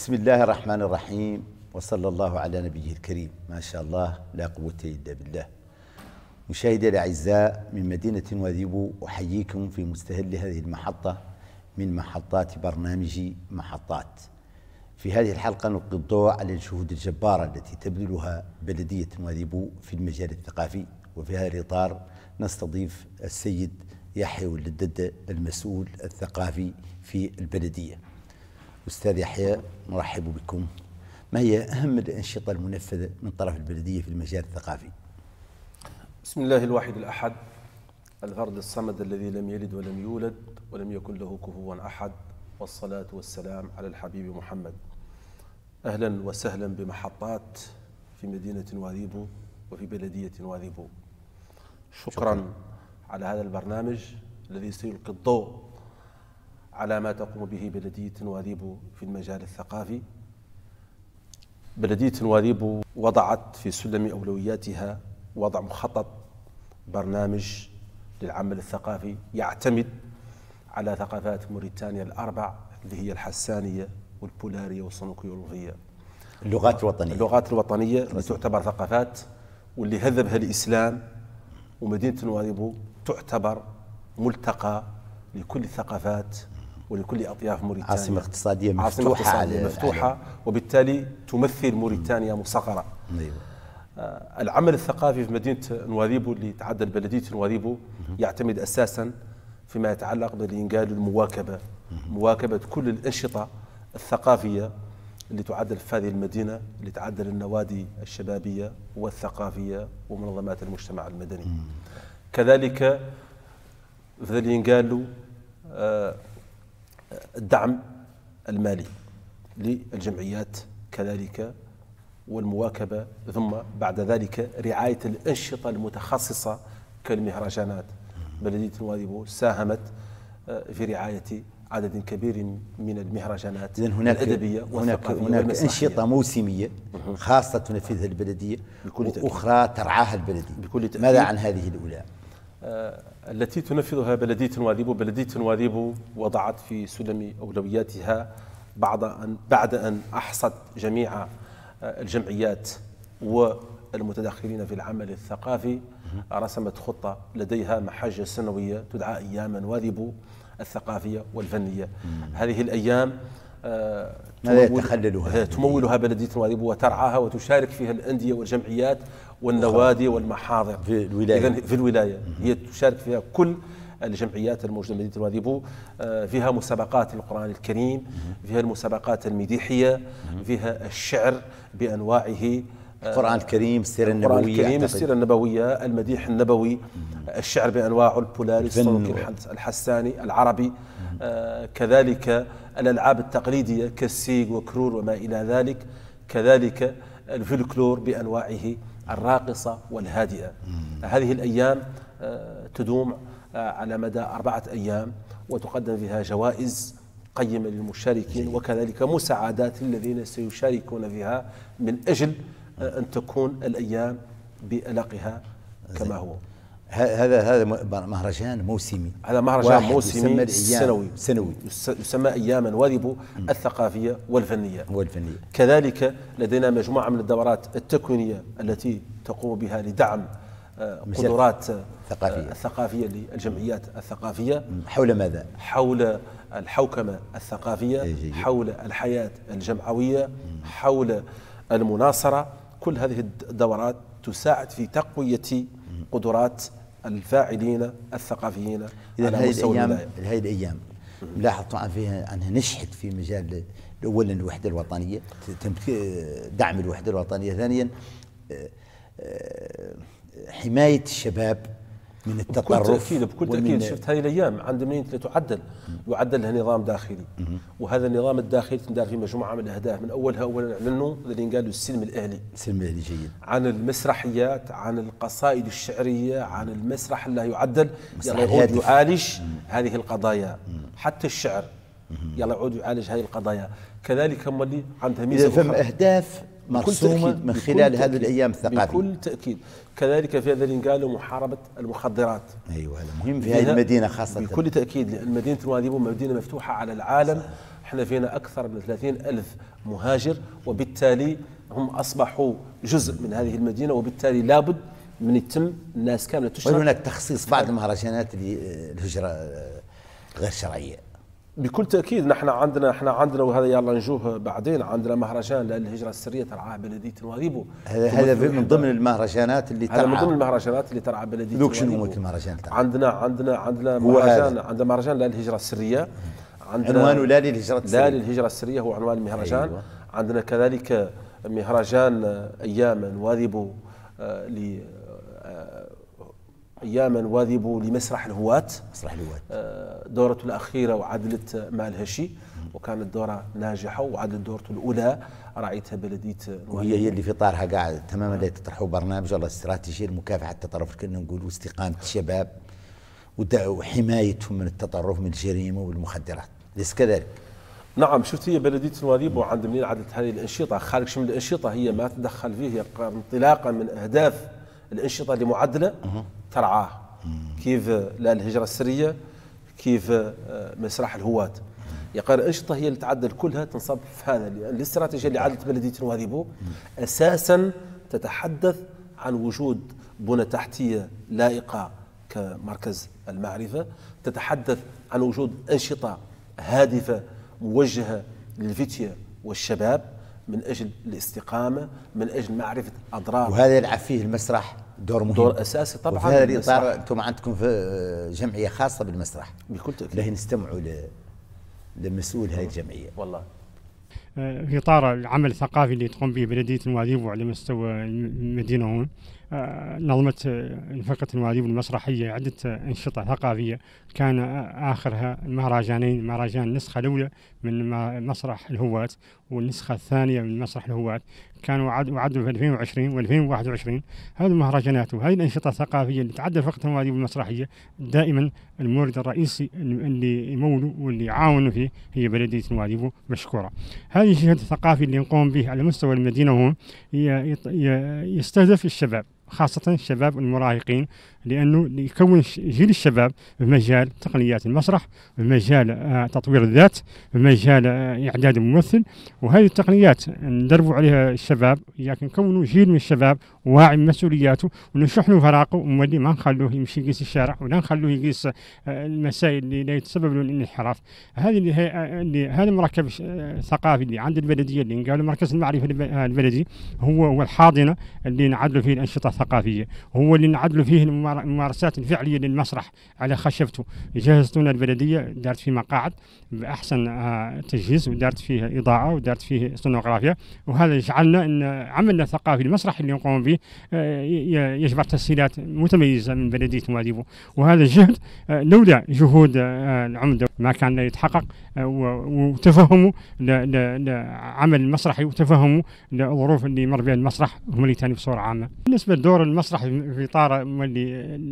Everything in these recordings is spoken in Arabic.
بسم الله الرحمن الرحيم، وصلى الله على نبيه الكريم. ما شاء الله لا قوة إلا بالله. مشاهدي الأعزاء من مدينة نواذيبو، أحييكم في مستهل هذه المحطة من محطات برنامج محطات. في هذه الحلقة نلقي الضوء على الجهود الجبارة التي تبذلها بلدية نواذيبو في المجال الثقافي، وفي هذا الإطار نستضيف السيد يحيى ولد الددة المسؤول الثقافي في البلدية. أستاذ يحيى، مرحب بكم. ما هي أهم الأنشطة المنفذة من طرف البلدية في المجال الثقافي؟ بسم الله الواحد الأحد الفرد الصمد الذي لم يلد ولم يولد ولم يكن له كفوا أحد، والصلاة والسلام على الحبيب محمد. أهلا وسهلا بمحطات في مدينة نواذيبو وفي بلدية نواذيبو. شكرا على هذا البرنامج الذي سيلقي الضوء على ما تقوم به بلدية نواذيبو في المجال الثقافي. بلدية نواذيبو وضعت في سلم أولوياتها وضع مخطط برنامج للعمل الثقافي يعتمد على ثقافات موريتانيا الأربع، اللي هي الحسانية والبولارية والصنوكية والوفية. اللغات الوطنية اللي تعتبر ثقافات واللي هذبها الإسلام، ومدينة نواذيبو تعتبر ملتقى لكل الثقافات ولكل أطياف موريتانيا. عاصمة اقتصادية مفتوحة وبالتالي تمثل موريتانيا مصغرة. العمل الثقافي في مدينة نواذيبو اللي تعدل بلدية نواذيبو يعتمد أساسا فيما يتعلق بالإنجال المواكبة، مواكبة كل الأنشطة الثقافية اللي تعدل في هذه المدينة، اللي تعدل النوادي الشبابية والثقافية ومنظمات المجتمع المدني. كذلك في ذا الإنجال الدعم المالي للجمعيات كذلك، والمواكبة، ثم بعد ذلك رعاية الأنشطة المتخصصة كالمهرجانات. بلدية نواذيبو ساهمت في رعاية عدد كبير من المهرجانات الأدبية والثقافية. هناك أنشطة موسمية خاصة تنفذها البلدية وأخرى ترعاها البلدية. ماذا عن هذه الأولى؟ التي تنفذها بلدية نواذيبو. بلدية نواذيبو وضعت في سلم أولوياتها بعد أن أحصت جميع الجمعيات والمتدخلين في العمل الثقافي، رسمت خطة لديها محاجة سنوية تدعى أيام نواذيبو الثقافية والفنية. هذه الأيام تمولها بلدية نواذيبو وترعاها وتشارك فيها الأندية والجمعيات والنوادي والمحاضر في الولاية. هي تشارك فيها كل الجمعيات الموجودة في مدينة نواذيبو. فيها مسابقات القرآن الكريم، فيها المسابقات المديحية، فيها الشعر بأنواعه، القرآن الكريم، السيرة النبوية، المديح النبوي، الشعر بأنواعه، البولاري، الصنوكي، الحساني، العربي، كذلك الألعاب التقليدية كالسيق وكرور وما إلى ذلك، كذلك الفلكلور بأنواعه الراقصة والهادئة. هذه الأيام تدوم على مدى 4 أيام، وتقدم فيها جوائز قيمة للمشاركين، وكذلك مساعدات للذين سيشاركون فيها من أجل أن تكون الأيام بألقها كما هو. هذا مهرجان موسمي. هذا مهرجان موسمي سنوي يسمى أيام نواذيبو الثقافية والفنية. كذلك لدينا مجموعة من الدورات التكوينية التي تقوم بها لدعم قدرات الثقافية للجمعيات الثقافية. حول ماذا؟ حول الحوكمة الثقافية، حول الحياة الجمعوية، حول المناصرة. كل هذه الدورات تساعد في تقوية قدرات الفاعلين الثقافيين على مستوى الولاية. هذه الأيام نلاحظ طبعا فيها أنها نشحت في مجال أولا الوحدة الوطنية، دعم الوحدة الوطنية، ثانيا حماية الشباب من التطرف. بكل تأكيد شفت هذه الأيام عند مدينة يعدل لها نظام داخلي، وهذا النظام الداخلي تندار فيه مجموعة من الأهداف. من أولها أولا أعلنوا اللي قالوا السلم الأهلي. جيد. عن المسرحيات، عن القصائد الشعرية، عن المسرح اللي يعدل يعود يعالج هذه القضايا. حتى الشعر يعود يعالج هذه القضايا. كذلك هم اللي عندها ميزة إذا فهم أهداف مرسومة من خلال هذه الأيام الثقافية بكل تأكيد. كذلك في هذا اللي قالوا محاربة المخدرات. أيوة هذا مهم في هذه المدينة خاصة بكل تأكيد، لأن مدينة نواذيبو مدينة مفتوحة على العالم. احنا فينا أكثر من 30,000 مهاجر، وبالتالي هم أصبحوا جزء من هذه المدينة، وبالتالي لابد من يتم الناس كاملة تشتغل. وهناك تخصيص بعض المهرجانات للهجرة غير شرعية. بكل تأكيد احنا عندنا وهذا يلا نجوه بعدين، عندنا مهرجان للهجرة السرية ترعاه بلدية نواذيبو. هذا من ضمن المهرجانات اللي هذا من ضمن المهرجانات اللي ترعى بلدية نواذيبو. المهرجان عندنا مهرجان للهجرة السرية. عنوانه لا للهجرة السرية. لا للهجرة السرية هو عنوان المهرجان. أيوة. عندنا كذلك مهرجان أيام نواذيبو أيام نواذيبو لمسرح الهواة. مسرح الهواة دورته الأخيرة وعدلت مع الهشي، وكانت دورة ناجحة، وعدلت دورته الأولى رعيتها بلدية نواذيبو. وهي اللي في طارها قاعد تماما اللي تطرحوا برنامج والله استراتيجية لمكافحة التطرف كنا نقول، واستقامة الشباب وحمايتهم من التطرف من الجريمة والمخدرات، ليس كذلك؟ نعم. شفت هي بلدية نواذيبو عند منين عدلت هذه الأنشطة، خارج شمل الأنشطة هي ما تدخل فيه، هي انطلاقا من أهداف الأنشطة اللي معدلة ترعاه، كيف لا الهجرة السرية، كيف مسرح الهواة. يقال الأنشطة هي اللي تعدل كلها تنصب في هذا، لأن الاستراتيجية اللي عدلت بلدية نواذيبو أساسا تتحدث عن وجود بنى تحتية لائقة كمركز المعرفة، تتحدث عن وجود أنشطة هادفة موجهة للفتية والشباب من أجل الاستقامة، من أجل معرفة أضرار. وهذا يلعب فيه المسرح دور مهم، دور أساسي طبعا. وفي هذا الإطار أنتم عندكم في جمعية خاصة بالمسرح. بكل تأكيد. لهي نستمعوا لمسؤول هذه الجمعية. والله في إطار العمل الثقافي اللي تقوم به بلدية نواذيبو على مستوى المدينة هون، نظمت فرقة نواذيبو المسرحية عدة أنشطة ثقافية، كان آخرها المهرجانين، مهرجان النسخة الأولى من مسرح الهواة والنسخة الثانية من مسرح الهواة، كانوا وعدوا في 2020 و2021. هذه المهرجانات وهذه الأنشطة الثقافية اللي تعدل فرقة نواذيبو المسرحية دائما المورد الرئيسي اللي يمولوا واللي يعاونوا فيه هي بلدية نواذيبو مشكورة. هذه الجهد الثقافي اللي نقوم به على مستوى المدينة هون يستهدف الشباب، خاصة الشباب المراهقين، لأنه يكون جيل الشباب في مجال تقنيات المسرح، في مجال تطوير الذات، في مجال إعداد الممثل. وهذه التقنيات ندربوا عليها الشباب، لكن نكونوا جيل من الشباب واعي بمسؤولياته، ونشحنوا فراقه ومولي ما نخلوه يمشي يقيس الشارع، ولا نخلوه يقيس المسائل اللي لا يتسبب له الانحراف. هذا المركب الثقافي اللي عند البلدية اللي قالوا مركز المعرفة البلدي هو الحاضنة اللي نعدلوا فيه الأنشطة الثقافية، هو اللي نعدلوا فيه الممارسات الفعلية للمسرح على خشبته. جهزتونا البلدية، دارت فيه مقاعد بأحسن تجهيز، ودارت فيه إضاءة، ودارت فيه سونوغرافيا، وهذا يجعلنا أن عملنا الثقافي المسرحي اللي نقوم به يجبر تسهيلات متميزة من بلدية نواذيبو. وهذا الجهد لولا جهود العمدة ما كان يتحقق، وتفهموا لعمل المسرحي وتفهموا للظروف اللي يمر بها المسرح وموريتانيا بصورة عامة. بالنسبة لدور المسرح في إطار اللي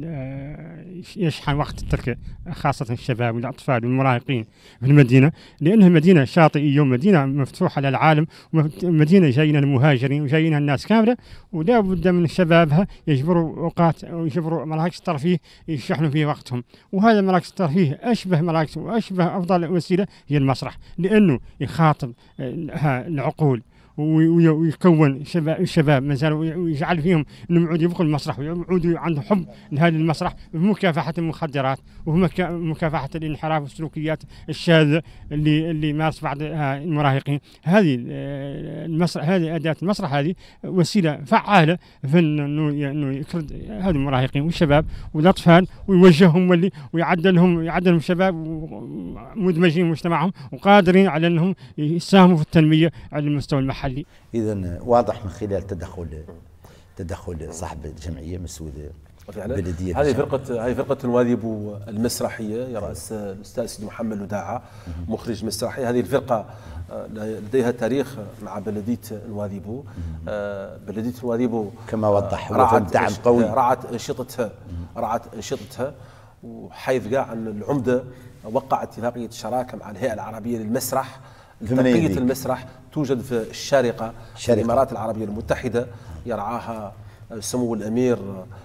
يشحن وقت التركة، خاصة الشباب والأطفال والمراهقين في المدينة، لأنها مدينة شاطئية ومدينة مفتوحة للعالم، ومدينة جاينا المهاجرين وجاينا الناس كاملة، ولا بد من شبابها يجبروا أوقات أو يجبروا مراكز الترفيه يشحنوا فيه وقتهم. وهذا مراكز الترفيه أشبه مراكز وأشبه أفضل وسيلة هي المسرح، لأنه يخاطب العقول ويكون الشباب مازالوا ويجعل فيهم انهم يعودوا يبقوا المسرح ويعودوا عندهم حب لهذا المسرح، ومكافحه المخدرات ومكافحه الانحراف والسلوكيات الشاذه اللي مارس بعض المراهقين. هذه المسرح، هذه اداه المسرح، هذه وسيله فعاله في انه يكرد هذه المراهقين والشباب والاطفال ويوجههم ويعدلهم شباب مدمجين مجتمعهم وقادرين على انهم يساهموا في التنميه على المستوى المحلي. إذن واضح من خلال تدخل صاحب الجمعية مسؤول البلدية. هذه فرقة نواذيبو المسرحية يرأسها الأستاذ سيدي محمد لداعة، مخرج مسرحي. هذه الفرقة لديها تاريخ مع بلدية نواذيبو. بلدية نواذيبو كما وضح دعم قوي، رعت أنشطتها، وحيث قاع أن العمدة وقع اتفاقية شراكة مع الهيئة العربية للمسرح تنقية المسرح توجد في الشارقة في الإمارات العربية المتحدة، يرعاها سمو الأمير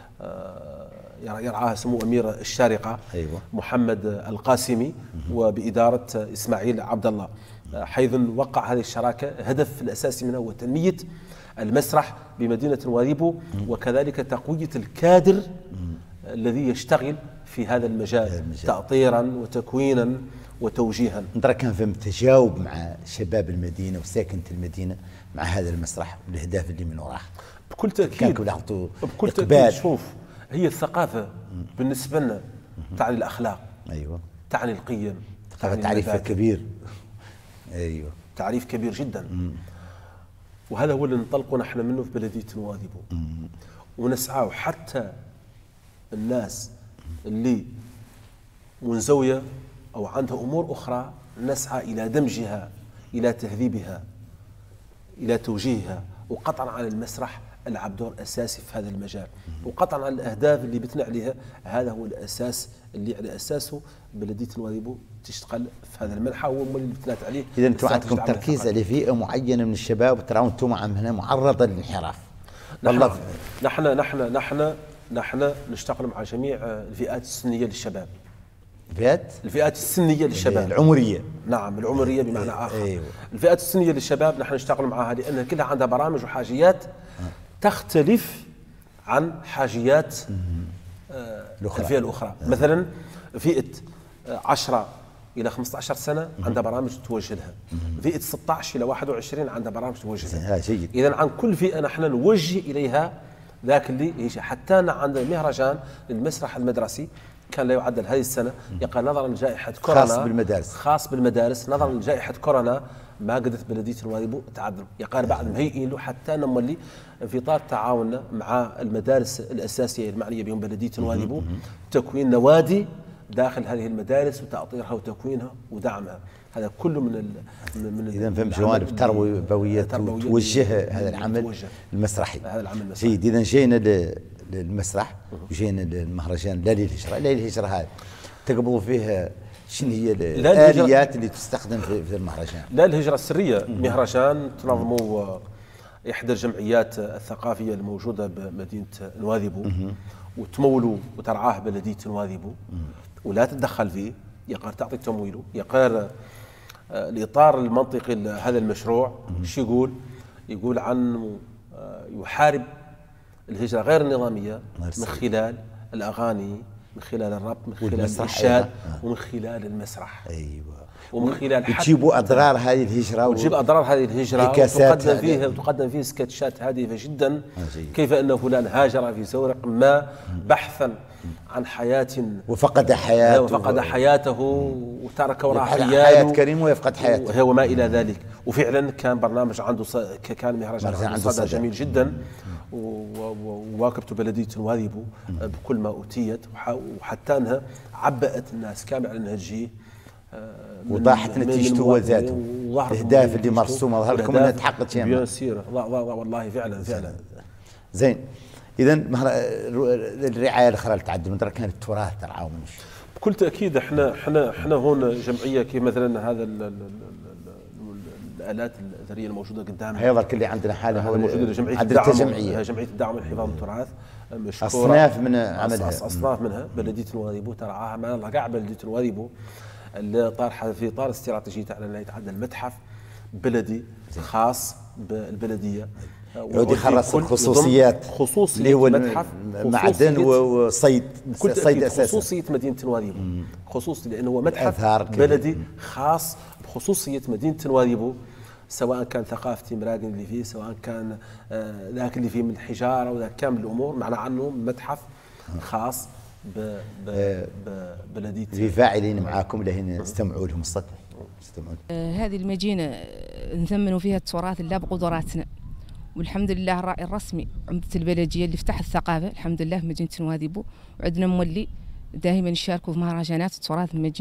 أمير الشارقة أيوة. محمد القاسمي وبإدارة إسماعيل عبد الله، حيث وقع هذه الشراكة هدف الأساسي منها هو تنمية المسرح بمدينة نواذيبو، وكذلك تقوية الكادر الذي يشتغل في هذا المجال تأطيرا وتكوينا وتوجيها. نرى كان فهم تجاوب مع شباب المدينة وساكنة المدينة مع هذا المسرح والأهداف اللي من وراه. بكل تأكيد. بكل تأكيد. شوف، هي الثقافة بالنسبة لنا تعني الأخلاق. أيوة. تعني القيم. تعريف كبير. أيوة. تعريف كبير جدا. وهذا هو اللي ننطلق نحن منه في بلدية نواذيبو، ونسعى حتى الناس اللي منزوية أو عندها أمور أخرى نسعى إلى دمجها، إلى تهذيبها، إلى توجيهها، وقطعا على المسرح لعب دور أساسي في هذا المجال، وقطعا على الأهداف اللي بتنا عليها. هذا هو الأساس اللي على أساسه بلدية نواذيبو تشتغل في هذا المنحى، هو اللي بتنات عليه. إذا أنتم عندكم تركيز على فئة معينة من الشباب، وتراون أنتم هنا معرضة للانحراف. نحن نشتغل مع جميع الفئات السنية للشباب. الفئات السنية للشباب العمرية. نعم، العمرية بمعنى آخر. أيوة. الفئات السنية للشباب نحن نشتغل معها لأنها كلها عندها برامج وحاجيات تختلف عن حاجيات الفئة الأخرى. مثلا فئة 10 إلى 15 سنة عندها برامج توجه لها، فئة 16 إلى 21 عندها برامج توجه لها. إذا عن كل فئة نحن نوجه إليها ذاك اللي يجي. حتى عندنا مهرجان للمسرح المدرسي كان لا يعدل هذه السنة، يقال نظرا لجائحة كورونا، خاص بالمدارس نظرا لجائحة كورونا ما قدرت بلدية نواذيبو تعدل، يقال بعد مهيئين له حتى نملي في اطار تعاوننا مع المدارس الاساسيه المعنيه بهم بلديه نواذيبو تكوين نوادي داخل هذه المدارس وتأطيرها وتكوينها ودعمها. هذا كله من اذا فهم جوانب تربويه توجه هذا العمل المسرحي. جيد. اذا جينا للمسرح وجينا للمهرجان لا للهجره. لا للهجره هذا تقبضوا فيها شنو هي الآليات اللي تستخدم في المهرجان؟ لا الهجرة السرية مهرجان تنظموا إحدى الجمعيات الثقافية الموجودة بمدينة نواذيبو وتمولوا وترعاه بلدية نواذيبو ولا تتدخل فيه، يقار تعطي تمويله، يقار الإطار المنطقي لهذا المشروع شو يقول عنه يحارب الهجرة غير النظامية من خلال الأغاني، من خلال الراب، من خلال الإنشاد ومن خلال المسرح. أيوة. ومن خلال تجيبوا أضرار هذه الهجرة وتجيب أضرار هذه الهجرة وتقدم فيه سكتشات هادفة جدا. كيف أن فلان هاجر في زورق ما بحثا عن حياة وفقد حياته وترك وراء حياة كريمة ويفقد حياته وما إلى ذلك. وفعلا كان برنامج عنده كان مهرجان عنده صدى جميل جدا، وواكبت بلدية نواذيبو بكل ما أوتيت، وحتى أنها عبأت الناس كامل على أنها تجي وضاحت نتيجته هو ذاته. الأهداف اللي مرسومة ظهر لكم أنها تحققت شيء والله فعلا. زين. إذا الرعاية الأخرى التعدد ترى كانت التراث ترعاهم بكل تأكيد. احنا هون جمعية كيف مثلا هذا الآلات الأثرية الموجودة قدامنا هذا اللي عندنا حالة هو موجودة جمعية الدعم والحفاظ والتراث مشكورة. أصناف من عملها أصناف منها بلدية نواذيبو ترعاها ما الله قاع بلدية نواذيبو اللي طارحة في إطار استراتيجية على أن يتعدى المتحف بلدي خاص بالبلدية يعود يخلص الخصوصيات اللي هو المعدن وصيد أساسا. خصوصية مدينة نواذيبو خصوصي لأنه هو متحف بلدي خاص بخصوصية مدينة نواذيبو، سواء كان ثقافة مراقن اللي فيه، سواء كان ذاك اللي فيه من الحجارة وذاك كامل الأمور، معنى عنه متحف خاص ببلدية. في فاعلين معاكم لهن استمعوا لهم الصدق. هذه المدينة نثمنوا فيها التراث لا بقدراتنا، والحمد لله الراعي الرسمي عمدة البلدية اللي فتح الثقافة الحمد لله في مدينة نواذيبو، وعندنا مولي دائما يشاركوا في مهرجانات التراث من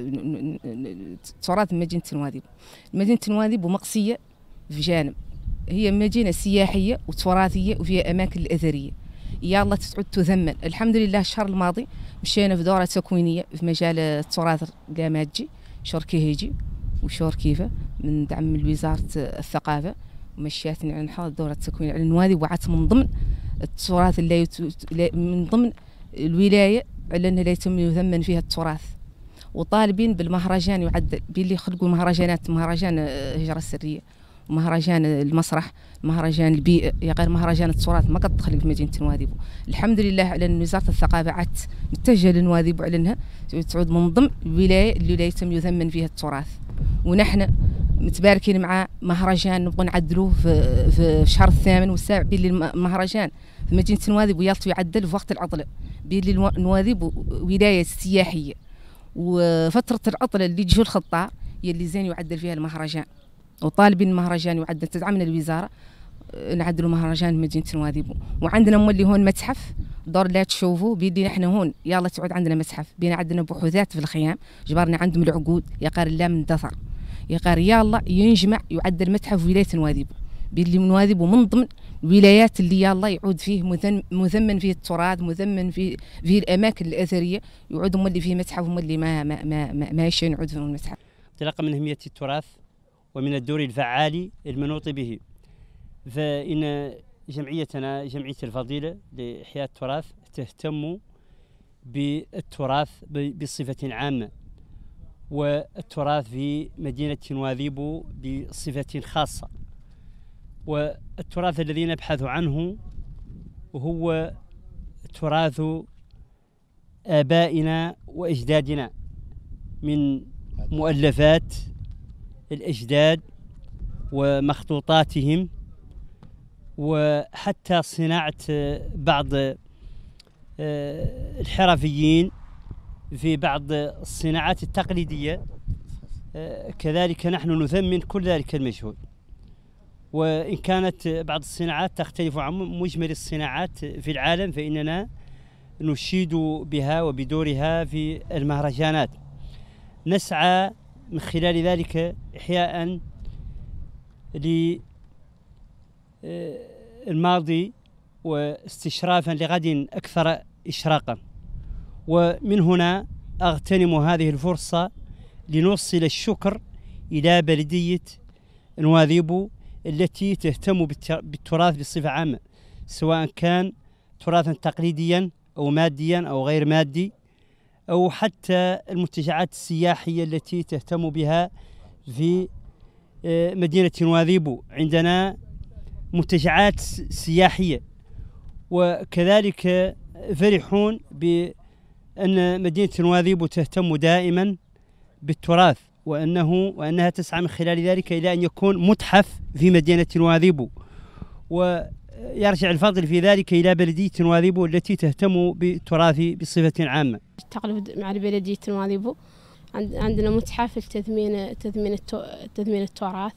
مدينة نواذيبو. مدينة نواذيبو مقصية في جانب، هي مدينة سياحية وتراثية وفيها أماكن الأثرية يلا تعود تثمن. الحمد لله الشهر الماضي مشينا في دورة تكوينية في مجال التراث القاماتجي شور كيهيجي وشور كيفة من دعم وزارة الثقافة، ومشياتني على نحضر دورة تكوين على النوادي، وعدت من ضمن التراث اللي من ضمن الولاية على أنه لا يتم يثمن فيها التراث، وطالبين بالمهرجان يعدل باللي خلقوا مهرجانات، مهرجان الهجرة السرية ومهرجان المسرح، مهرجان البيئة، يا غير مهرجان التراث ما قد تخلق في مدينة نواذيبو. الحمد لله على أن وزارة الثقافة عاد متجهة لنواذيبو على أنها تعود من ضمن الولاية اللي لا يتم يثمن فيها التراث، ونحن متباركين مع مهرجان نبغى نعدلوه في الشهر الثامن والسابع، باللي المهرجان في مدينة نواذيبو يلطف يعدل في وقت العطلة، باللي نواذيبو ولاية سياحية، وفترة العطلة اللي تجي الخطة هي اللي زين يعدل فيها المهرجان، وطالبين المهرجان يعدل، تدعمنا الوزارة نعدلوا مهرجان مدينة نواذيبو. وعندنا مولي هون متحف دور لا تشوفوا بيدي نحن هون يلا تعود عندنا متحف، بينا عندنا بحوثات في الخيام جبرنا عندهم العقود يا قار لا من دثر يا قار يلا ينجمع يعدل متحف ولاية نواذيبو، بيدي نواذيبو من ضمن الولايات اللي يلا يعود فيه مثمن فيه التراث، مثمن فيه الاماكن الاثريه، يعود مولي فيه متحف ومولي ما يشين يعود فيه المتحف. انطلاقا من اهميه التراث ومن الدور الفعال المنوط به، فإن جمعيتنا جمعية الفضيلة لإحياء التراث تهتم بالتراث بصفة عامة، والتراث في مدينة نواذيبو بصفة خاصة. والتراث الذي نبحث عنه هو تراث آبائنا وأجدادنا من مؤلفات الأجداد ومخطوطاتهم، وحتى صناعة بعض الحرفيين في بعض الصناعات التقليدية، كذلك نحن نثمن كل ذلك المجهود. وإن كانت بعض الصناعات تختلف عن مجمل الصناعات في العالم، فإننا نشيد بها وبدورها في المهرجانات. نسعى من خلال ذلك إحياء للماضي واستشرافا لغد أكثر إشراقا. ومن هنا أغتنم هذه الفرصة لنوصل الشكر إلى بلدية نواذيبو التي تهتم بالتراث بصفة عامة، سواء كان تراثا تقليديا أو ماديا أو غير مادي، أو حتى المنتجعات السياحية التي تهتم بها في مدينة نواذيبو. عندنا منتجعات سياحية، وكذلك فرحون بأن مدينة نواذيبو تهتم دائما بالتراث، وأنها تسعى من خلال ذلك إلى أن يكون متحف في مدينة نواذيبو. ويرجع الفضل في ذلك إلى بلدية نواذيبو التي تهتم بالتراث بصفة عامة. تقلب مع بلدية نواذيبو عندنا متحف لتثمين التراث،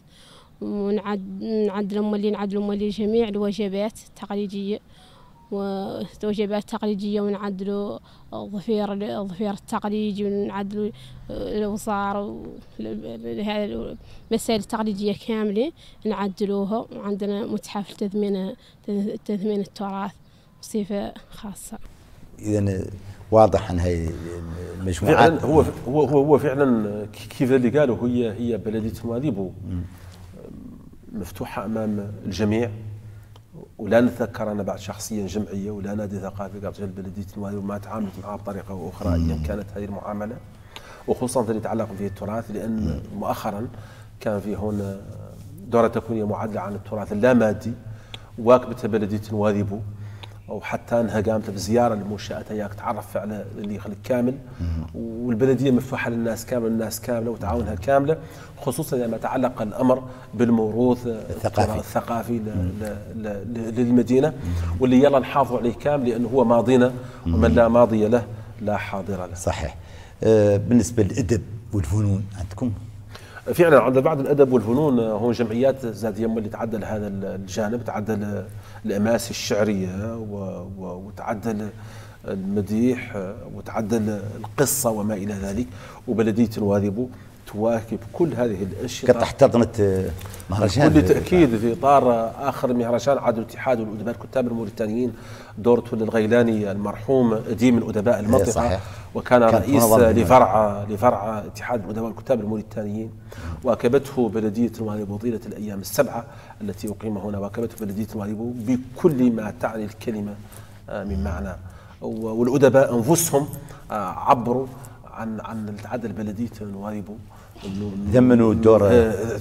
ونعدل مولي جميع الوجبات التقليدية ووجبات تقليدية، ونعدلوا الظفير التقليدي، ونعدلوا الأوصار، هذه المسائل التقليدية كاملة نعدلوها. وعندنا متحف تثمين التراث بصفة خاصة. إذا واضح أن هي المجموعات هو فعلا كيف اللي قالوا، هي بلدية نواذيبو مفتوحة أمام الجميع. ولا نتذكر أنا بعد شخصيا جمعية ولا نادي ثقافي قبل بلدية نواذيبو ما تعاملت معها بطريقة أخرى أيا كانت هذه المعاملة، وخصوصا اللي يتعلق به التراث، لأن مؤخرا كان في هون دورة تكوينية معدلة عن التراث اللامادي واكبتها بلدية نواذيبو، وحتى انها قامت بزياره لمنشاتها ياك تعرف على اللي خلق كامل، والبلديه مفتوحه للناس كامله، الناس كامله وتعاونها كامله، خصوصا لما تعلق الامر بالموروث الثقافي للمدينه، واللي يلا نحافظوا عليه كامل لانه هو ماضينا، ومن لا ماضي له لا حاضر له. صحيح. بالنسبه للادب والفنون عندكم؟ فعلا عند بعض الادب والفنون هون جمعيات زاد يم اللي تعدل هذا الجانب، تعدل الاماسي الشعريه وتعدل المديح وتعدل القصه وما الى ذلك. وبلديه نواذيبو تواكب كل هذه الأنشطة. قد احتضنت مهرجان بكل تأكيد في إطار آخر مهرجان عاد الاتحاد والأدباء الكتاب الموريتانيين دورة الغيلاني المرحوم أديم الأدباء المنطقة، صحيح. وكان رئيس لفرع اتحاد الأدباء الكتاب الموريتانيين. واكبته بلدية نواذيبو طيلة الأيام السبعة التي أقيم هنا، واكبته بلدية نواذيبو بكل ما تعني الكلمة من معنى. والأدباء أنفسهم عبروا عن العدل بلدية نواذيبو، ثمنوا الدور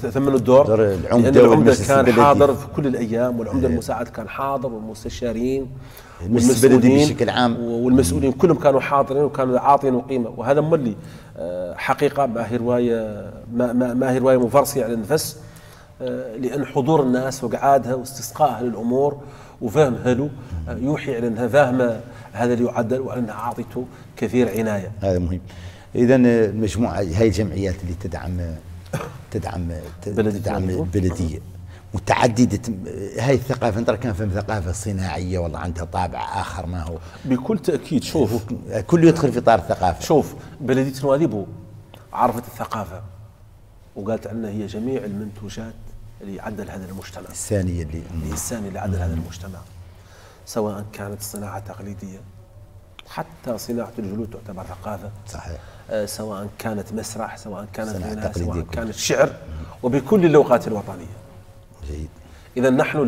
العمدة كان حاضر في كل الأيام، والعمدة المساعد كان حاضر، والمستشارين والمسؤولين بشكل عام والمسؤولين كلهم كانوا حاضرين وكانوا عاطين قيمة. وهذا مولي حقيقة ما هي رواية مفرسية على النفس، لأن حضور الناس وقعادها واستسقائها للأمور وفهمها له يوحي على أنها فاهمة هذا اللي يعدل، وعلى أنها أعطته كثير عناية. هذا مهم. إذا المجموعة هاي الجمعيات اللي تدعم البلدية متعددة، هاي الثقافة ترى كان فهم ثقافة صناعية والله عندها طابع آخر ما هو بكل تأكيد. شوف كله يدخل في إطار الثقافة. شوف بلدية نواذيبو عرفت الثقافة وقالت أنها هي جميع المنتوجات اللي عدل هذا المجتمع، الثانية اللي عدل هذا المجتمع، سواء كانت صناعة تقليدية، حتى صناعة الجلود تعتبر ثقافة. صحيح. سواء كانت مسرح، سواء كانت غناء، سواء كانت شعر، وبكل اللغات الوطنية. جيد. إذا نحن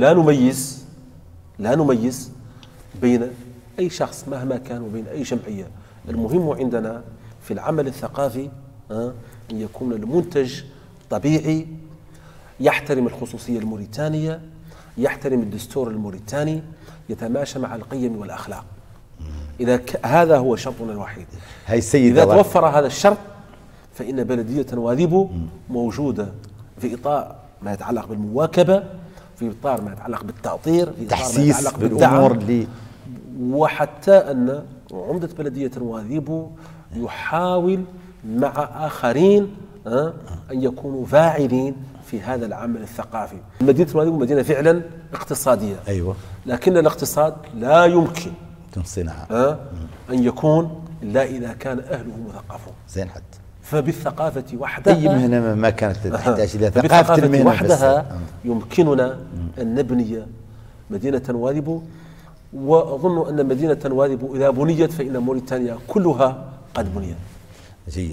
لا نميز بين أي شخص مهما كان وبين أي جمعية. المهم عندنا في العمل الثقافي أن يكون المنتج طبيعي، يحترم الخصوصية الموريتانية، يحترم الدستور الموريتاني، يتماشى مع القيم والأخلاق. إذا هذا هو شرطنا الوحيد. إذا توفر هذا الشرط فإن بلدية نواذيبو موجودة في إطار ما يتعلق بالمواكبة، في إطار ما يتعلق بالتأطير، في إطار ما يتعلق بالأمور اللي وحتى أن عمدة بلدية نواذيبو يحاول مع آخرين أن يكونوا فاعلين في هذا العمل الثقافي. مدينة نواذيبو مدينة فعلا اقتصادية. أيوة. لكن الاقتصاد لا يمكن تنصنعها أن يكون إلا إذا كان أهله مثقفون. زين حد. فبالثقافة وحدها أي مهنة ما كانت تحتاج إلى ثقافة المهنة وحدها يمكننا أن نبني مدينة نواذيبو. وأظن أن مدينة نواذيبو إذا بنيت فإن موريتانيا كلها قد بنيت. جيد.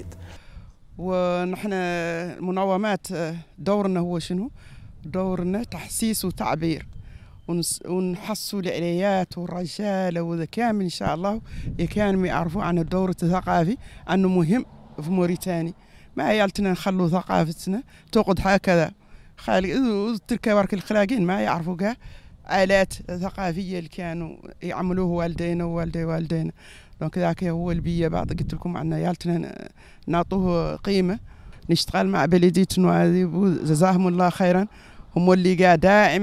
ونحن المنظمات دورنا هو شنو؟ دورنا تحسيس وتعبير، ونحصوا العليات والرجال وذا كامل إن شاء الله يكانوا يعرفوا عن الدور الثقافي أنه مهم في موريتانيا. ما عيالتنا نخلوا ثقافتنا تقعد هكذا خالي تلك ورك الخلاقين ما يعرفوا كاع آلات ثقافية اللي كانوا يعملوه والدينا ووالدينا. دونك ذاك هو البيئة. بعد قلت لكم عن عيالتنا نعطوه قيمة. نشتغل مع بلدية نواذيبو جزاهم الله خيرا، هم اللي قاعد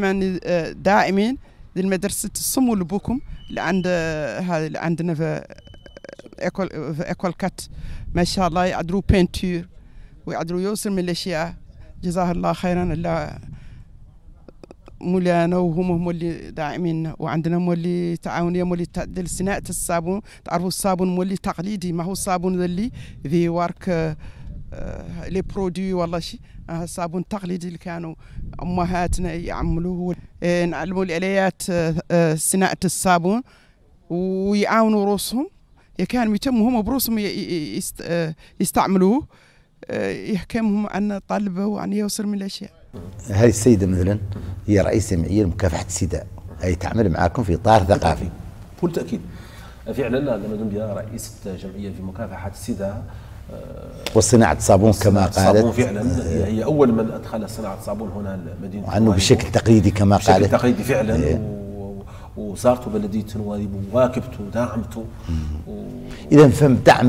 دائمين للمدرسة الصم والبكم اللي عند هذا اللي عندنا في ايكول كات. ما شاء الله يعدلوا بينتور ويعدلوا يوصل من الاشياء. جزاه الله خيرا الله مولانا، وهم اللي داعمين. وعندنا مولي تعاونيه مولي تعدل صناعه الصابون. تعرفوا الصابون مولي تقليدي، ما هو الصابون اللي في وارك لي برودوي والله شيء. الصابون التقليدي اللي كانوا امهاتنا يعملوه. نعلموا الاليات صناعه الصابون ويعاونوا روسهم. كانوا يتموا هم بروسهم يستعملوه، يحكمهم عن الطلبه وعن يوصل من الاشياء. هذه السيده مثلا هي رئيس جمعيه لمكافحه السيداء، هي تعمل معكم في اطار ثقافي. بكل تاكيد. فعلا لما دمت رئيسه جمعيه في مكافحه السيداء وصناعه صابون كما قالت. فعلا هي اول من ادخل صناعه صابون هنا المدينه، وعنه بشكل تقليدي كما قالت. بشكل تقليدي فعلا. وزارته بلديه نواذيبو وواكبته وداعمته. اذا فهم دعم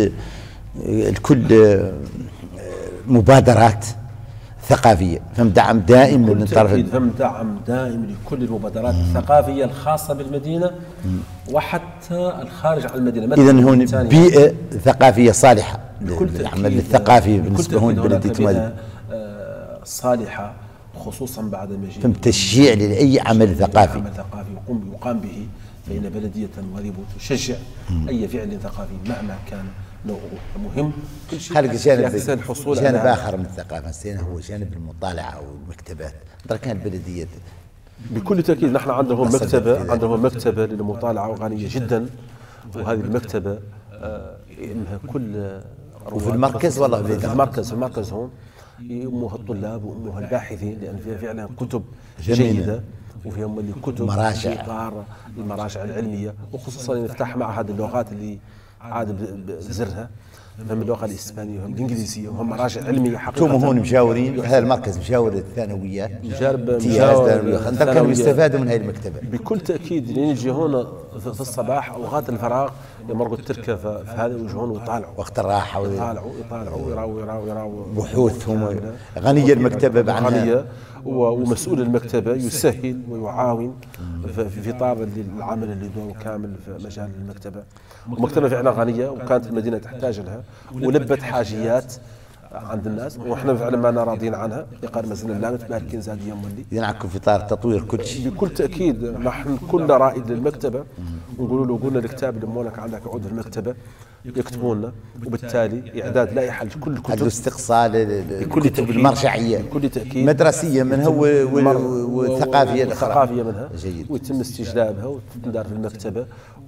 الكل مبادرات ثقافيه، فهم دعم دائم من طرف. فهم دعم دائم لكل المبادرات الثقافيه الخاصه بالمدينه وحتى الخارج عن المدينه. اذا هون بيئه ثقافيه صالحه للعمل الثقافي بالنسبه هون بلديه نواذيبو صالحه، خصوصا بعد مجيء فهم تشجيع لاي عمل ثقافي يقام به. فإن بلدية نواذيبو تشجع أي فعل ثقافي مهما كان نوعه. المهم كل شيء خلق يحسن الحصول جانب على اخر من الثقافه نسينا، هو جانب المطالعه والمكتبات. كان البلديه بكل تأكيد نحن عندهم مكتبة للمطالعة غنية جدا، وهذه المكتبة يهمها كل وفي المركز والله في المركز هون يهمها الطلاب ويهمها الباحثين، لأن فيها فعلا كتب جيدة، وفيها كتب مراجع في إطار المراجع العلمية، وخصوصا نفتح معهد اللغات اللي عاد بزرها، فهم اللغة الإسبانية وهم الإنجليزية وهم مراجع علمية حقيقة. انتم هون مجاورين، هذا المركز مجاور الثانويات، مجاور كانوا يستفادوا من هذه المكتبة بكل تأكيد. اللي يجي هون في الصباح أوقات الفراغ يمرقوا التركة في هذا ويجوا هون ويطالعوا وقت الراحة يطالعوا يراوا بحوثهم غنية المكتبة بعنها، ومسؤول المكتبة يسهل ويعاون في إطار العمل اللي دوره كامل في مجال المكتبة. ومكتبة فعلا غنية، وكانت المدينة تحتاج لها ولبت حاجيات عند الناس، واحنا فعلا ما راضيين عنها. يقال ما زلنا لا متمالكين زاديا مولي ينعكم في اطار تطوير كل شيء. بكل تاكيد نحن كل رائد للمكتبه ونقولوا له قلنا الكتاب اللي مولك عندك يعود في المكتبه يكتبوا لنا، وبالتالي اعداد لائحه لكل الكتب، عنده استقصاء للكتب المرجعيه بكل تاكيد مدرسيه منها وثقافيه منها جيد، ويتم استجلابها وتندار في المكتبه،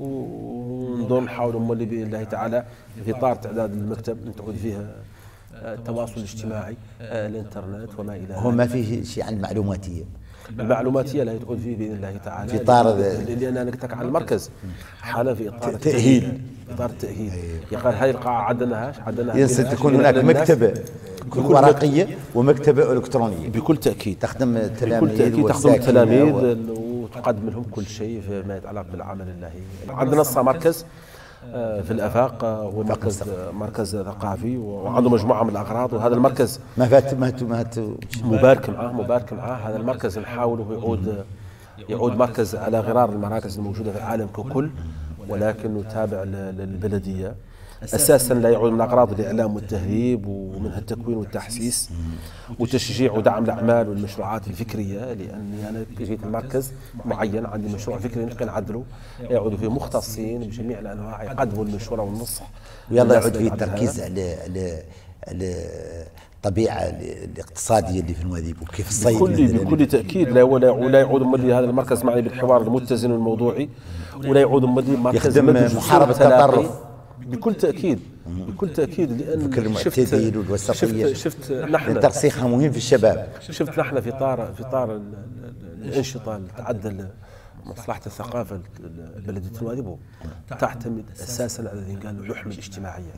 ونظن نحاول نولي باذن الله تعالى في اطار تعداد المكتب تعود فيها التواصل الاجتماعي، الانترنت وما الى ذلك. هو ما فيه شيء عن المعلوماتيه؟ المعلوماتيه لا تعود فيه باذن الله تعالى في اطار لان انا قلت لك على المركز حالا في اطار التاهيل. اطار التاهيل يقال هاي القاعه عدناها ينسى تكون هناك مكتبه ورقيه ومكتبه الكترونيه. بكل تاكيد تخدم التلاميذ، بكل تاكيد تخدم التلاميذ وتقدم لهم كل شيء فيما يتعلق بالعمل اللهي. عندنا مركز في الآفاق، هو مركز ثقافي وعنده مجموعة من الأغراض، وهذا المركز ما مبارك معاه. هذا المركز نحاوله يعود مركز على غرار المراكز الموجودة في العالم ككل، ولكنه تابع للبلدية أساسا، لا يعود من أغراض الإعلام والتهذيب ومنها التكوين والتحسيس وتشجيع ودعم الأعمال والمشروعات الفكرية. لأني أنا جيت المركز معين عندي مشروع فكري نبقى نعدله، يعود فيه مختصين بجميع الأنواع يقدموا المشورة والنصح، ويلا يعود فيه التركيز على الطبيعة الاقتصادية اللي في نواديب وكيف الصيد بكل تأكيد. لا يعود مدي هذا المركز معي بالحوار المتزن والموضوعي، ولا يعود مدي مركز يخدم محاربة التطرف بكل تأكيد. لأن فكر المعتدل والوسطية شفت نحن ترسيخها مهم في الشباب. شفت نحن في طار الأنشطة اللي تعدل مصلحة الثقافة بلدية نواديب تعتمد أساسا على اللي قالوا اللحمة الاجتماعية.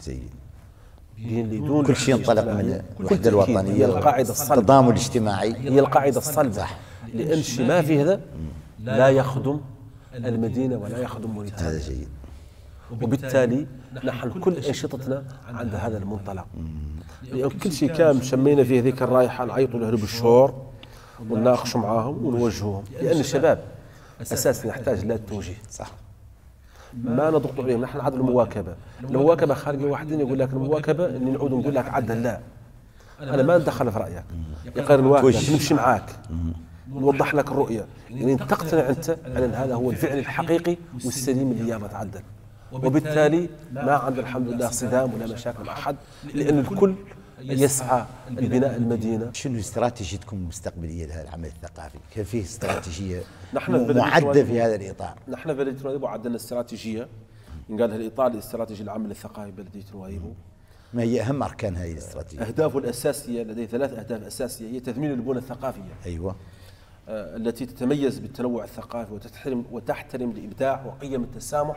دون كل شيء ينطلق من الوحدة الوطنية، هي القاعدة الصلبة، التضامن الاجتماعي هي القاعدة الصلبة. لأن شيء ما في هذا لا يخدم المدينة ولا يخدم موريتانيا. هذا جيد. وبالتالي نحن كل أنشطتنا عند هذا المنطلق. يعني كل شيء كان شمينا فيه ذيك الرائحة نعيطوا له بالشهور ونناقشوا معاهم ونوجههم، لأن الشباب أساسا يحتاج لا التوجيه. صح. ما نضغط عليهم، نحن عدل المواكبة خارجة واحدين يقول لك المواكبة اني نعود نقول لك عدل لا، انا ما ندخل في رايك، يقارن واحد نمشي معاك نوضح لك الرؤيه، يعني تقتنع انت ان هذا هو الفعل الحقيقي والسليم اللي يابا تعدل. وبالتالي ما عندنا الحمد لله صدام ولا مشاكل مع احد، لان الكل يسعى لبناء المدينه. شنو استراتيجيتكم المستقبليه لهذا العمل الثقافي؟ كان فيه استراتيجيه معده في هذا الاطار؟ نحن بلديه نواديب عندنا استراتيجيه ينقال الاطار الاستراتيجي للعمل الثقافي بلديه نواديب. ما هي اهم اركان هذه الاستراتيجيه؟ اهدافه الاساسيه لديه 3 أهداف اساسيه، هي تثمين البنى الثقافيه. ايوه. التي تتميز بالتنوع الثقافي وتحترم الابداع وقيم التسامح.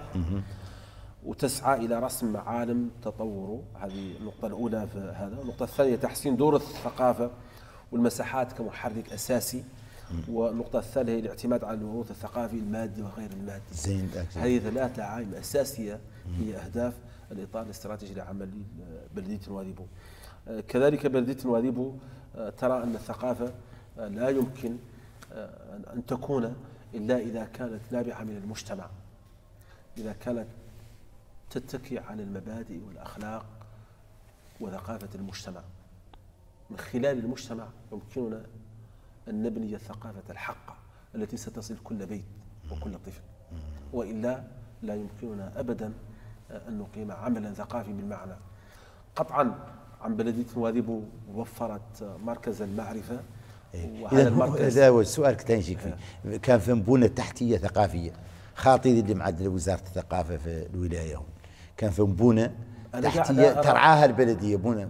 وتسعى إلى رسم معالم تطوره، هذه النقطة الأولى في هذا. النقطة الثانية تحسين دور الثقافة والمساحات كمحرك أساسي. والنقطة الثالثة هي الاعتماد على الوروث الثقافي المادي وغير المادي. زين. هذه 3 عوامل أساسية هي أهداف الإطار الاستراتيجي لعمل بلدية نواديب. كذلك بلدية نواديب ترى أن الثقافة لا يمكن أن تكون إلا إذا كانت نابعة من المجتمع، إذا كانت تتكي على المبادئ والأخلاق وثقافة المجتمع. من خلال المجتمع يمكننا أن نبني الثقافة الحقة التي ستصل كل بيت وكل طفل، وإلا لا يمكننا أبدا أن نقيم عملا ثقافي بالمعنى. قطعا عن بلدية نواذيبو وفرت مركز المعرفة، وهذا المركز هذا هو السؤال كنت نجيك فيه. كان في بنى تحتية ثقافية خاطئة اللي معدل وزارة الثقافة في الولاية هون، كان في بنى تحتية ترعاها البلدية. بنى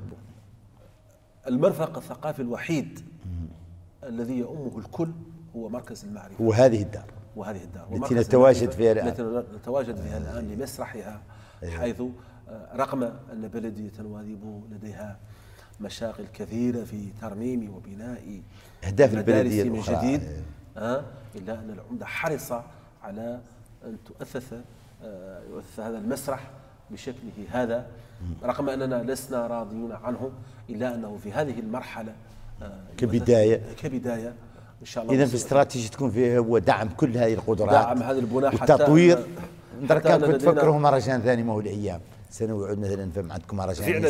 المرفق الثقافي الوحيد الذي يؤمه الكل هو مركز المعرفة، وهذه الدار التي نتواجد فيها الآن، الآن لمسرحها، حيث رغم أن بلدية نواذيبو لديها مشاغل كثيرة في ترميم وبناء أهداف البلدية من جديد، إلا أن العمدة حرص على أن تؤسس هذا المسرح بشكله هذا، رغم أننا لسنا راضيون عنه، إلا أنه في هذه المرحلة كبداية إن شاء الله. إذا في استراتيجية تكون فيها هو دعم كل هذه القدرات، دعم هذه البنى، والتطوير. دركا كنت تفكروا مهرجان ثاني ما هو الأيام سنوي مثلا فهم عندكم مهرجان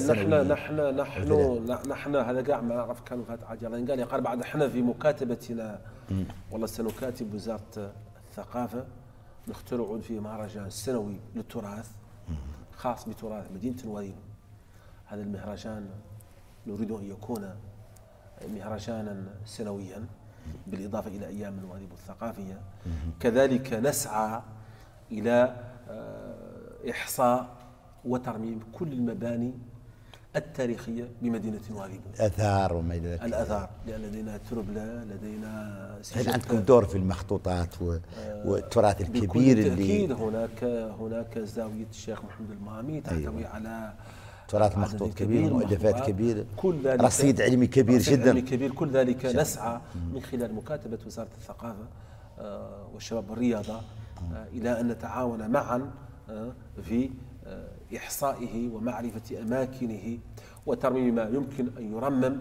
فعلا. نحن هذا كاع ما نعرف كانوا فات عاد الله قال قال بعد احنا في مكاتبتنا والله سنكاتب وزارة الثقافة نخترع فيه مهرجان سنوي للتراث خاص بتراث مدينة نواذيبو. هذا المهرجان نريد أن يكون مهرجانا سنويا بالإضافة إلى أيام نواذيبو الثقافية. كذلك نسعى إلى إحصاء وترميم كل المباني التاريخية بمدينة نواذيبو، الآثار وما إلى ذلك. الآثار، لأن لدينا تربلة، لدينا هل عندكم دور في المخطوطات والتراث الكبير اللي أكيد هناك زاوية الشيخ محمد المامي تحتوي على تراث مخطوط كبير، مؤلفات كبيرة، رصيد علمي كبير جدا. كل ذلك نسعى من خلال مكاتبة وزارة الثقافة والشباب والرياضة إلى أن نتعاون معا في إحصائه ومعرفة أماكنه وترميم ما يمكن أن يرمم،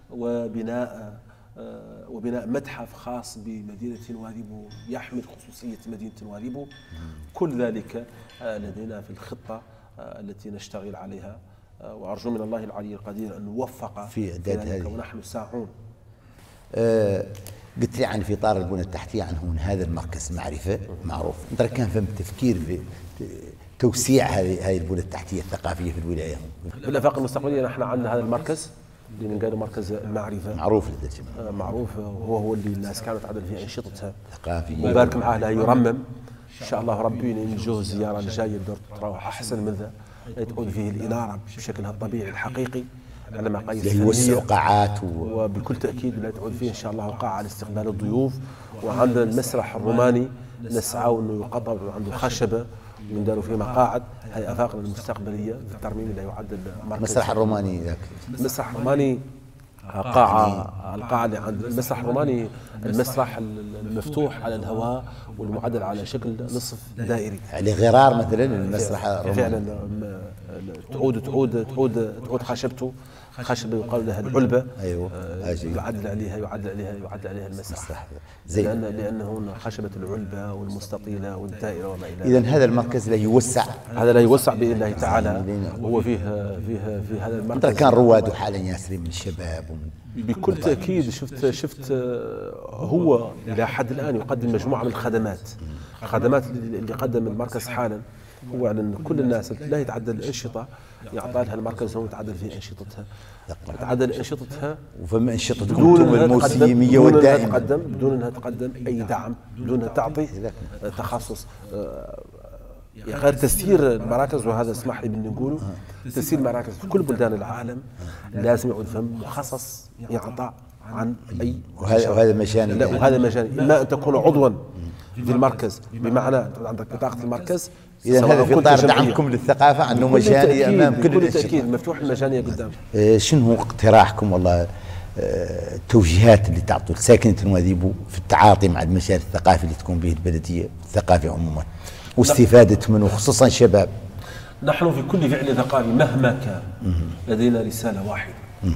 وبناء متحف خاص بمدينة نواذيبو يحمل خصوصية مدينة نواذيبو. كل ذلك لدينا في الخطة التي نشتغل عليها، وأرجو من الله العلي القدير أن نوفق في إعداد هذه، ونحن ساعون. قلت لي عن في إطار البنى التحتية عن هون هذا المركز معرفة معروف، أنت كان فهم تفكير في توسيع هذه البنى التحتية الثقافية في الولاية. في الآفاق المستقبلية نحن عندنا هذا المركز اللي نقالوا مركز المعرفة، معروف لدى الجميع، معروف، هو اللي الناس كانت تعدل في أنشطتها ثقافية، وبارك معاه لا يرمم. إن شاء الله ربي نجوه الزيارة الجاية تروح أحسن من ذا، تعود فيه الإنارة بشكلها الطبيعي الحقيقي على مقاييس فنية، يوسع قاعات وبكل تأكيد لا تعود فيه إن شاء الله قاعة لاستقبال الضيوف. وعندنا المسرح الروماني نسعى أنه يقطع عنده خشبة ونداروا فيه مقاعد. هذه آفاقنا المستقبلية في الترميم اللي يعد المسرح الروماني ذاك. المسرح الروماني القاعة اللي عند المسرح الروماني، المسرح المفتوح على الهواء والمعدل على شكل نصف دائري، على غرار مثلا المسرح الروماني فعلا تعود خشبته خشبة يقال لها العلبة. ايوه يعدل عليها المسرح، لأنه خشبة العلبة والمستطيلة والدائرة وما إلى ذلك. إذا هذا المركز لا يوسع، هذا لا يوسع بإذن الله تعالى. هو فيه هذا المركز كان رواده حالا ياسرين من الشباب بكل تأكيد. شفت هو إلى حد الآن يقدم مجموعة من الخدمات اللي قدم المركز حالا هو أن كل الناس لا يتعدل الأنشطة يعطى لها المركز هو يتعدل في أنشطتها، تعدل أنشطتها وفما أنشطة الكتب الموسمية والدائمة بدون أنها تقدم أي دعم، بدون أنها تعطي تخصص. غير تسيير المراكز، وهذا اسمح لي بدنا نقوله، تسيير المراكز في كل بلدان العالم لازم يعود فهم مخصص يعطى عن أي وهذا مجاني. لا وهذا مجاني، إما أن تكون عضوا في المركز بمعنى عندك بطاقة المركز. إذا هذا في إطار دعمكم للثقافة أنه مجاني أمام كل الأنشطة. بالتأكيد مفتوح المجانية قدام. شنو هو اقتراحكم والله التوجيهات اللي تعطوا لساكنة نواذيبو في التعاطي مع المجال الثقافي اللي تكون به البلدية الثقافي عموما واستفادة منه خصوصا شباب؟ نحن في كل فعل ثقافي مهما كان لدينا رسالة واحدة.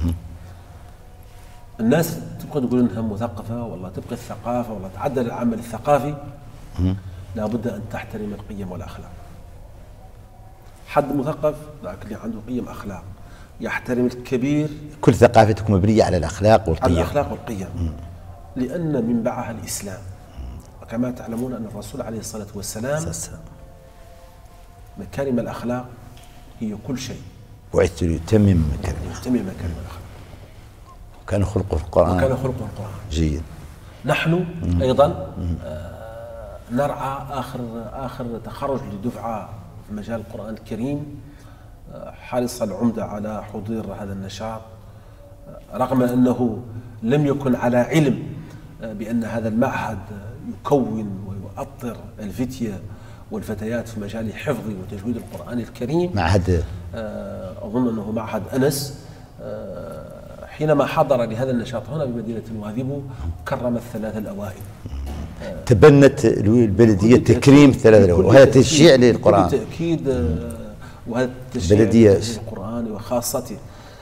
الناس تبقى تقول انها مثقفة والله تبقى الثقافة والله تعدل العمل الثقافي، لابد ان تحترم القيم والاخلاق. حد مثقف لكن عنده قيم اخلاق، يحترم الكبير. كل ثقافتكم مبنية على الاخلاق والقيم. على الاخلاق والقيم. لان منبعها الاسلام، وكما تعلمون ان الرسول عليه الصلاة والسلام مكارم الأخلاق هي كل شيء. بعثت ليتمم مكارم الأخلاق. وكان خلقه القرآن. جيد. نحن أيضا نرعى آخر تخرج لدفعة في مجال القرآن الكريم، حرص العمدة على حضور هذا النشاط، رغم أنه لم يكن على علم بأن هذا المعهد يكون ويؤطر الفتية والفتيات في مجال حفظ وتجويد القرآن الكريم. معهد أظن أنه معهد أنس. حينما حضر لهذا النشاط هنا بمدينة نواذيبو كرم الثلاثة الأوائل. تبنت البلدية تكريم الثلاثة الأوائل، وهذا تشجيع للقرآن. بالتأكيد، وهذا التشجيع للقرآن وخاصته.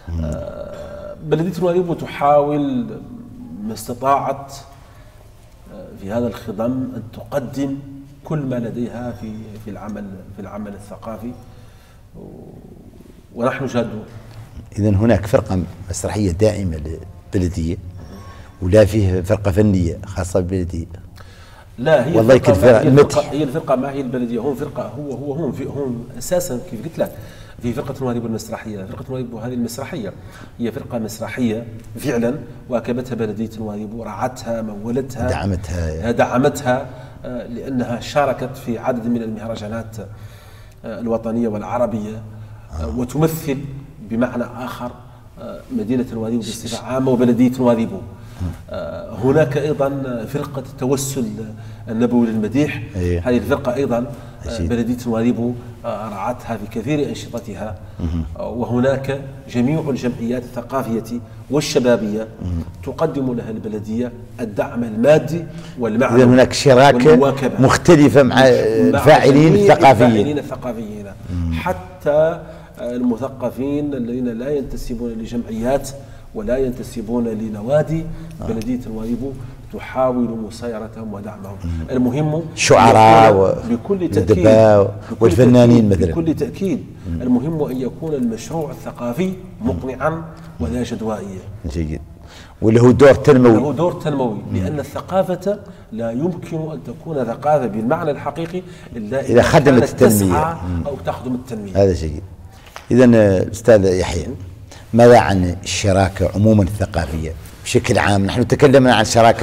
بلدية نواذيبو تحاول ما استطاعت في هذا الخضم أن تقدم كل ما لديها في العمل الثقافي، ونحن جادون. إذا هناك فرقة مسرحية دائمة للبلدية، ولا فيه فرقة فنية خاصة بالبلدية؟ لا، هي والله كل فرقة هي الفرقة ما هي البلدية، هم فرقة هم أساسا كيف قلت لك في فرقة نواذيبو المسرحية. فرقة نواذيبو هذه المسرحية هي فرقة مسرحية فعلا، واكبتها بلدية نواذيبو، رعتها، مولتها، دعمتها لأنها شاركت في عدد من المهرجانات الوطنية والعربية، وتمثل بمعنى آخر مدينة نواذيبو بصفة عامة وبلدية نواذيبو. هناك أيضا فرقة التوسل النبوي للمديح. هذه الفرقة أيضا بلدية نواذيبو رعتها في كثير أنشطتها. وهناك جميع الجمعيات الثقافية والشبابية تقدم لها البلدية الدعم المادي والمعنوي. إذا هناك شراكة مختلفة مع الفاعلين الثقافيين حتى المثقفين الذين لا ينتسبون لجمعيات ولا ينتسبون لنوادي. بلدية نواذيبو تحاول مسايرتهم ودعمهم. المهم شعراء والأدباء والفنانين مثلا. بكل تأكيد المهم أن يكون المشروع الثقافي مقنعا ولا جدوائية. جيد. وله دور تنموي. لأن الثقافة لا يمكن أن تكون ثقافة بالمعنى الحقيقي إلا إذا خدمت التنمية أو تخدم التنمية. هذا جيد. إذا أستاذ يحيى، ماذا عن الشراكة عموما الثقافية بشكل عام؟ نحن تكلمنا عن شراكة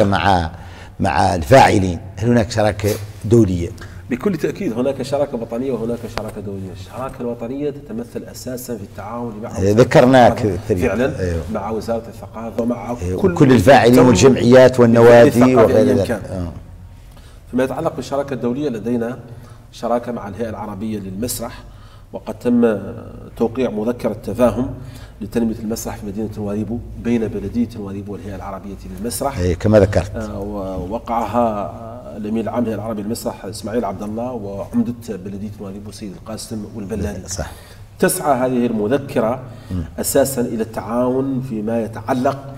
مع الفاعلين، هل هناك شراكة دولية؟ بكل تأكيد هناك شراكة وطنية وهناك شراكة دولية. الشراكة الوطنية تتمثل أساسا في التعاون مع ذكرناك فعلا مع وزارة الثقافة ومع كل الفاعلين والجمعيات والنوادي وغير ذلك. فيما يتعلق بالشراكة الدولية لدينا شراكة مع الهيئة العربية للمسرح، وقد تم توقيع مذكرة تفاهم لتنمية المسرح في مدينة نواذيبو بين بلدية نواذيبو والهيئة العربية للمسرح كما ذكرت. ووقعها الأمين العام للهيئة العربية للمسرح إسماعيل عبد الله وعمدة بلدية نواذيبو سيد القاسم والبلاني. صح. تسعى هذه المذكرة أساسا إلى التعاون فيما يتعلق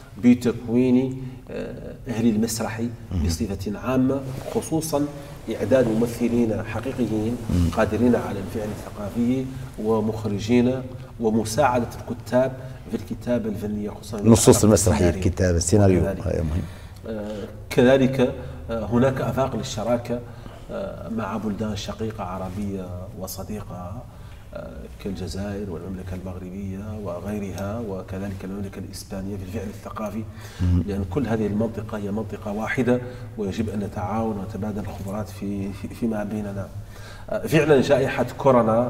بتكوين أهل المسرح بصفة عامة، خصوصا إعداد ممثلين حقيقيين قادرين على الفعل الثقافي ومخرجين ومساعدة الكتاب في الكتابة الفنية، خصوصا النصوص المسرحية، الكتابة، السيناريو. كذلك هناك آفاق للشراكة مع بلدان شقيقة عربية وصديقة كالجزائر والمملكة المغربية وغيرها، وكذلك المملكة الإسبانية في الفعل الثقافي، لأن كل هذه المنطقة هي منطقة واحدة ويجب أن نتعاون ونتبادل الخبرات فيما بيننا. فعلا جائحة كورونا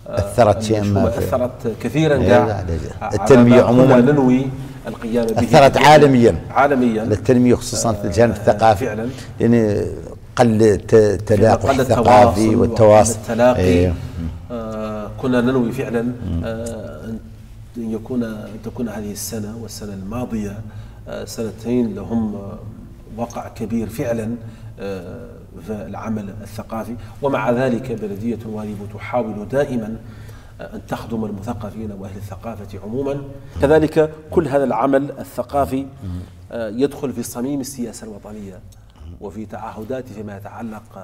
أثرت كثيرا التنمية عموما، ننوي القيام به، أثرت عالميا للتنمية خصوصا في الجانب الثقافي فعلا، يعني قل التلاقح الثقافي والتواصل. كنا ننوي فعلا أن تكون هذه السنة والسنة الماضية سنتين لهم وقع كبير فعلا في العمل الثقافي، ومع ذلك بلدية نواذيبو تحاول دائما أن تخدم المثقفين وأهل الثقافة عموما. كذلك كل هذا العمل الثقافي يدخل في صميم السياسة الوطنية وفي تعهدات فيما يتعلق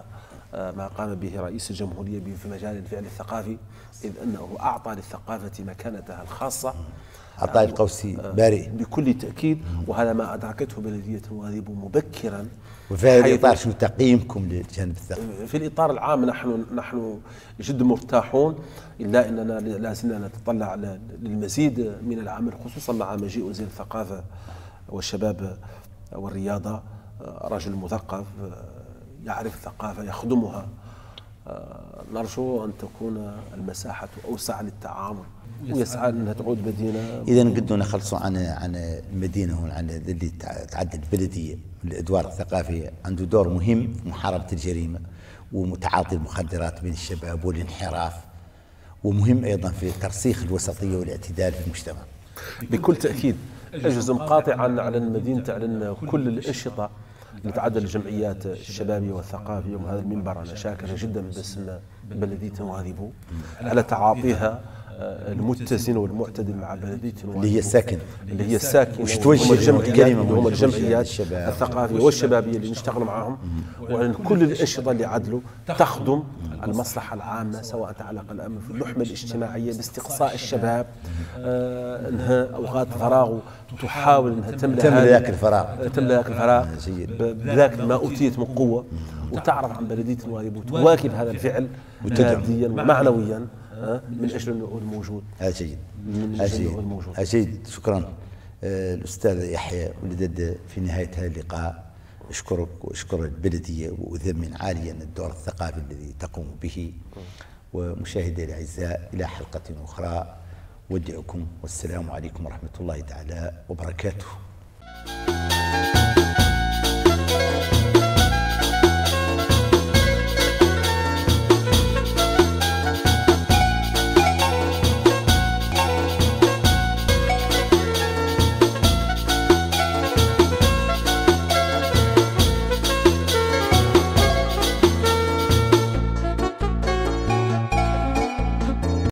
ما قام به رئيس الجمهورية في مجال الفعل الثقافي، إذ أنه أعطى للثقافة مكانتها الخاصة. عطاء القوسي بارئ بكل تأكيد، وهذا ما أدركته بلدية نواذيبو مبكرا. وفي هذا الإطار شنو تقييمكم للجانب الثقافي؟ في الإطار العام نحن جد مرتاحون، إلا أننا لا زلنا نتطلع للمزيد من العمل، خصوصا مع مجيء وزير الثقافة والشباب والرياضة، رجل مثقف يعرف الثقافة يخدمها. نرجو أن تكون المساحة أوسع للتعامل، ويسعى أنها تعود مدينة. إذا قدوا نخلصوا عن المدينة هون، عن اللي تعدد البلدية من الأدوار الثقافية، عنده دور مهم في محاربة الجريمة ومتعاطي المخدرات بين الشباب والانحراف، ومهم أيضا في ترسيخ الوسطية والاعتدال في المجتمع. بكل تأكيد أجزم قاطعا على المدينة تعلن كل الأنشطة لتعدد الجمعيات الشبابية والثقافية، وهذا المنبر أنا شاكر جدا باسم بلدية نواذيبو على تعاطيها المتزن والمعتدل مع بلدية نواذيبو اللي هي الساكنة وش توجه هم الجمعيات الثقافية والشبابية اللي نشتغل معهم، وعن كل الأنشطة اللي عدلوا تخدم المصلحة العامة، سواء تعلق الأمر في اللحمة الاجتماعية باستقصاء الشباب، انها أوقات فراغ تحاول انها تملأ ذاك الفراغ بذاك ما أوتيت من قوة، وتعرف عن بلدية نواذيبو وتواكب هذا الفعل ماديا ومعنويا من أجل أنه الموجود. هذا جيد. شكرا الأستاذ يحيى ولدد. في نهاية هذا اللقاء أشكرك وأشكر البلدية، وأثمن عاليا الدور الثقافي الذي تقوم به. ومشاهدي الأعزاء، إلى حلقة أخرى ودعكم، والسلام عليكم ورحمة الله تعالى وبركاته.